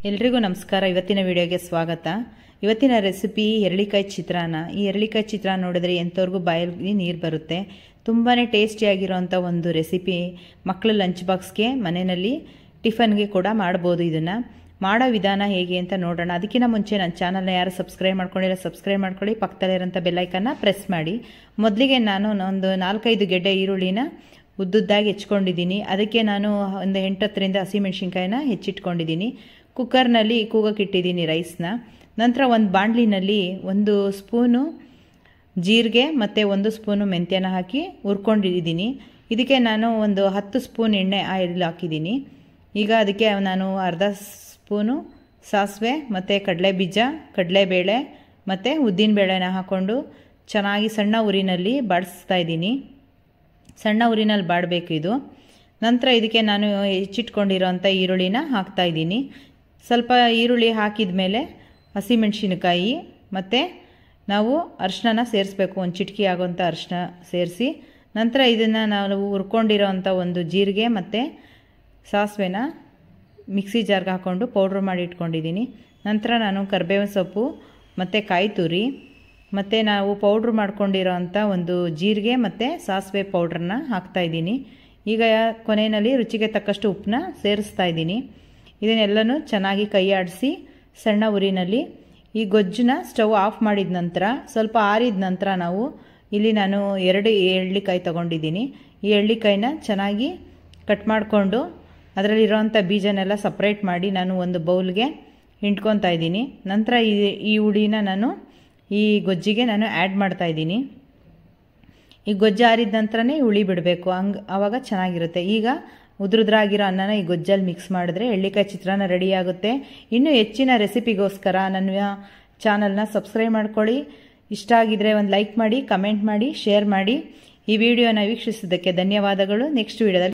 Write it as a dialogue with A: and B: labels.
A: ಎಲ್ರಿಗೂ ನಮಸ್ಕಾರ. ಇವತ್ತಿನ ವಿಡಿಯೋಗೆ ಸ್ವಾಗತ. ಇವತ್ತಿನ ರೆಸಿಪಿ ಎರಳಿಕಾಯಿ ಚಿತ್ರಾನ್ನ. ಈ ಎರಳಿಕಾಯಿ ಚಿತ್ರಾನ್ನ ನೋಡಿದ್ರೆ ಎಂಥವ್ರಿಗೂ ಬಾಯಲ್ಲಿ ನೀರು ಬರುತ್ತೆ. ತುಂಬಾ ಟೇಸ್ಟಿಯಾಗಿರೋಂಥ ಒಂದು ರೆಸಿಪಿ. ಮಕ್ಕಳು ಲಂಚ್ ಬಾಕ್ಸ್ಗೆ ಮನೆಯಲ್ಲಿ ಟಿಫನ್ಗೆ ಕೂಡ ಮಾಡ್ಬೋದು. ಇದನ್ನು ಮಾಡೋ ವಿಧಾನ ಹೇಗೆ ಅಂತ ನೋಡೋಣ. ಅದಕ್ಕಿಂತ ಮುಂಚೆ ನನ್ನ ಚಾನಲ್ನ ಯಾರು ಸಬ್ಸ್ಕ್ರೈಬ್ ಮಾಡ್ಕೊಂಡಿಲ್ಲ ಸಬ್ಸ್ಕ್ರೈಬ್ ಮಾಡ್ಕೊಳ್ಳಿ. ಪಕ್ಕದಲ್ಲಿರೋಂಥ ಬೆಲ್ಲೈಕನ್ನ ಪ್ರೆಸ್ ಮಾಡಿ. ಮೊದಲಿಗೆ ನಾನು ಒಂದು 4-5 ಗೆಡ್ಡೆ ಈರುಳ್ಳಿನ ಉದ್ದುದ್ದಾಗಿ ಹೆಚ್ಕೊಂಡಿದ್ದೀನಿ. ಅದಕ್ಕೆ ನಾನು ಒಂದು 8-10 ಹಸಿಮೆಣ್ಸಿನ್ಕಾಯಿನ ಹೆಚ್ಚಿಟ್ಕೊಂಡಿದ್ದೀನಿ. ಕುಕ್ಕರ್ನಲ್ಲಿ ಕೂಗಕ್ಕಿಟ್ಟಿದ್ದೀನಿ ರೈಸ್ನ. ನಂತರ ಒಂದು ಬಾಣಲಿನಲ್ಲಿ 1 ಸ್ಪೂನು ಜೀರಿಗೆ ಮತ್ತು 1 ಸ್ಪೂನು ಮೆಂತ್ಯನ ಹಾಕಿ ಹುರ್ಕೊಂಡಿದ್ದೀನಿ. ಇದಕ್ಕೆ ನಾನು ಒಂದು 10 ಸ್ಪೂನ್ ಎಣ್ಣೆ ಆಯಿಲ್ ಹಾಕಿದ್ದೀನಿ. ಈಗ ಅದಕ್ಕೆ ನಾನು ಅರ್ಧ ಸ್ಪೂನು ಸಾಸಿವೆ ಮತ್ತು ಕಡಲೆಬೀಜ, ಕಡಲೆಬೇಳೆ ಮತ್ತು ಉದ್ದಿನಬೇಳೆನ ಹಾಕ್ಕೊಂಡು ಚೆನ್ನಾಗಿ ಸಣ್ಣ ಉರಿನಲ್ಲಿ ಬಾಡಿಸ್ತಾ ಇದ್ದೀನಿ. ಸಣ್ಣ ಉರಿನಲ್ಲಿ ಬಾಡಬೇಕು ಇದು. ನಂತರ ಇದಕ್ಕೆ ನಾನು ಹೆಚ್ಚಿಟ್ಕೊಂಡಿರೋಂಥ ಈರುಳ್ಳಿನ ಹಾಕ್ತಾಯಿದ್ದೀನಿ. ಸ್ವಲ್ಪ ಈರುಳ್ಳಿ ಹಾಕಿದ ಮೇಲೆ ಹಸಿಮೆಣ್ಸಿನಕಾಯಿ ಮತ್ತು ನಾವು ಅರಿಶಿನ ಸೇರಿಸ್ಬೇಕು. ಒಂದು ಚಿಟಿಕೆ ಆಗೋಂಥ ಅರಿಶಿನ ಸೇರಿಸಿ ನಂತರ ಇದನ್ನು ನಾವು ಹುರ್ಕೊಂಡಿರೋಂಥ ಒಂದು ಜೀರಿಗೆ ಮತ್ತು ಸಾಸಿವೆನ ಮಿಕ್ಸಿ ಜಾರ್ಗೆ ಹಾಕ್ಕೊಂಡು ಪೌಡ್ರ್ ಮಾಡಿ ಇಟ್ಕೊಂಡಿದ್ದೀನಿ. ನಂತರ ನಾನು ಕರಿಬೇವಿನ ಸೊಪ್ಪು ಮತ್ತು ಕಾಯಿ ತುರಿ ಮತ್ತು ನಾವು ಪೌಡ್ರ್ ಮಾಡ್ಕೊಂಡಿರೋಂಥ ಒಂದು ಜೀರಿಗೆ ಮತ್ತು ಸಾಸಿವೆ ಪೌಡ್ರನ್ನ ಹಾಕ್ತಾಯಿದ್ದೀನಿ. ಈಗ ಕೊನೆಯಲ್ಲಿ ರುಚಿಗೆ ತಕ್ಕಷ್ಟು ಉಪ್ಪನ್ನ ಸೇರಿಸ್ತಾ ಇದ್ದೀನಿ. ಇದನ್ನೆಲ್ಲನೂ ಚೆನ್ನಾಗಿ ಕೈ ಆಡಿಸಿ ಸಣ್ಣ ಉರಿನಲ್ಲಿ ಈ ಗೊಜ್ಜನ್ನ ಸ್ಟವ್ ಆಫ್ ಮಾಡಿದ ನಂತರ ಸ್ವಲ್ಪ ಆರಿದ ನಂತರ ಇಲ್ಲಿ ನಾನು 2 ಎಳ್ಳಿಕಾಯಿ ತೊಗೊಂಡಿದ್ದೀನಿ. ಈ ಎಳ್ಳಿಕಾಯಿನ ಚೆನ್ನಾಗಿ ಕಟ್ ಮಾಡಿಕೊಂಡು ಅದರಲ್ಲಿರೋವಂಥ ಬೀಜನೆಲ್ಲ ಸಪ್ರೇಟ್ ಮಾಡಿ ನಾನು ಒಂದು ಬೌಲ್ಗೆ ಹಿಂಡ್ಕೊತಾ ಇದ್ದೀನಿ. ನಂತರ ಈ ಹುಳಿನ ನಾನು ಈ ಗೊಜ್ಜಿಗೆ ನಾನು ಆ್ಯಡ್ ಮಾಡ್ತಾಯಿದ್ದೀನಿ. ಈ ಗೊಜ್ಜು ಆರಿದ ನಂತರನೇ ಹುಳಿ ಬಿಡಬೇಕು, ಆವಾಗ ಚೆನ್ನಾಗಿರುತ್ತೆ. ಈಗ ಉದುರುದ್ರಾಗಿರೋ ಅನ್ನನ ಈ ಗೊಜ್ಜಲ್ಲಿ ಮಿಕ್ಸ್ ಮಾಡಿದ್ರೆ ಎಳ್ಳಿಕಾಯಿ ಚಿತ್ರಾನ್ನ ರೆಡಿ ಆಗುತ್ತೆ. ಇನ್ನೂ ಹೆಚ್ಚಿನ ರೆಸಿಪಿಗೋಸ್ಕರ ನನ್ನ ಚಾನಲ್ನ ಸಬ್ಸ್ಕ್ರೈಬ್ ಮಾಡ್ಕೊಳ್ಳಿ. ಇಷ್ಟ ಆಗಿದ್ರೆ ಒಂದು ಲೈಕ್ ಮಾಡಿ, ಕಮೆಂಟ್ ಮಾಡಿ, ಶೇರ್ ಮಾಡಿ. ಈ ವಿಡಿಯೋನ ವೀಕ್ಷಿಸಿದ್ದಕ್ಕೆ ಧನ್ಯವಾದಗಳು. ನೆಕ್ಸ್ಟ್ ವಿಡಿಯೋದಲ್ಲಿ